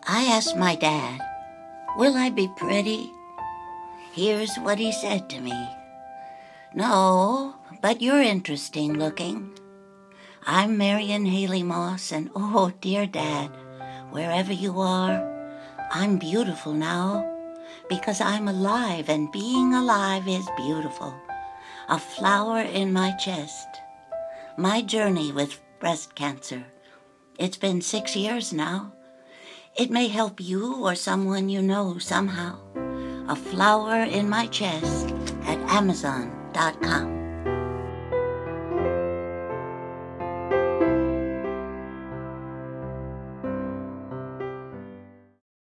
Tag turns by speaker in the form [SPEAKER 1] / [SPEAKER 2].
[SPEAKER 1] I asked my dad, "Will I be pretty?" Here's what he said to me. "No, but you're interesting looking. I'm Marian Hailey-Moss, and oh, dear Dad, wherever you are, I'm beautiful now because I'm alive, and being alive is beautiful. A flower in my chest. My journey with breast cancer. It's been 6 years now. It may help you or someone you know somehow. A flower in my chest at Amazon.com.